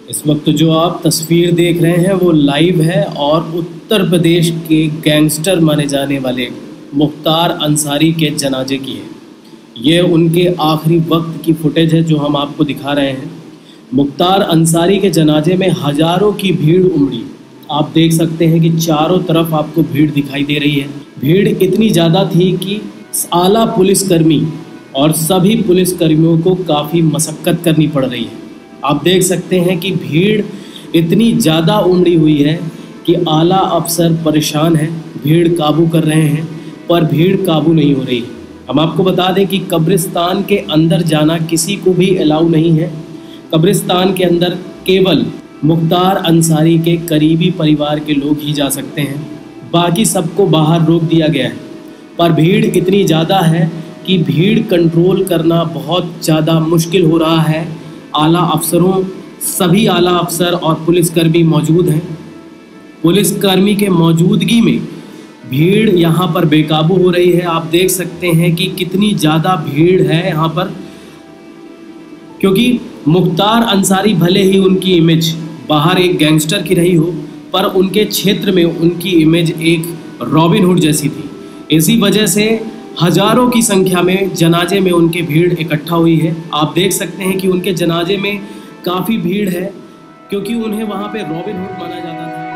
इस वक्त जो आप तस्वीर देख रहे हैं वो लाइव है और उत्तर प्रदेश के गैंगस्टर माने जाने वाले मुख्तार अंसारी के जनाजे की है। ये उनके आखिरी वक्त की फुटेज है जो हम आपको दिखा रहे हैं। मुख्तार अंसारी के जनाजे में हज़ारों की भीड़ उमड़ी। आप देख सकते हैं कि चारों तरफ आपको भीड़ दिखाई दे रही है। भीड़ इतनी ज़्यादा थी कि आला पुलिसकर्मी और सभी पुलिसकर्मियों को काफ़ी मशक्क़त करनी पड़ रही है। आप देख सकते हैं कि भीड़ इतनी ज़्यादा उमड़ी हुई है कि आला अफसर परेशान हैं, भीड़ काबू कर रहे हैं पर भीड़ काबू नहीं हो रही। हम आपको बता दें कि कब्रिस्तान के अंदर जाना किसी को भी अलाउ नहीं है। कब्रिस्तान के अंदर केवल मुख्तार अंसारी के करीबी परिवार के लोग ही जा सकते हैं, बाकी सबको बाहर रोक दिया गया है। पर भीड़ इतनी ज़्यादा है कि भीड़ कंट्रोल करना बहुत ज़्यादा मुश्किल हो रहा है। आला अफसरों सभी आला अफसर और पुलिसकर्मी मौजूद हैं। पुलिसकर्मी के मौजूदगी में भीड़ यहाँ पर बेकाबू हो रही है। आप देख सकते हैं कि कितनी ज़्यादा भीड़ है यहाँ पर, क्योंकि मुख्तार अंसारी भले ही उनकी इमेज बाहर एक गैंगस्टर की रही हो, पर उनके क्षेत्र में उनकी इमेज एक रॉबिन हुड जैसी थी। इसी वजह से हज़ारों की संख्या में जनाजे में उनके भीड़ इकट्ठा हुई है। आप देख सकते हैं कि उनके जनाजे में काफ़ी भीड़ है, क्योंकि उन्हें वहाँ पे रॉबिन हुड माना जाता था।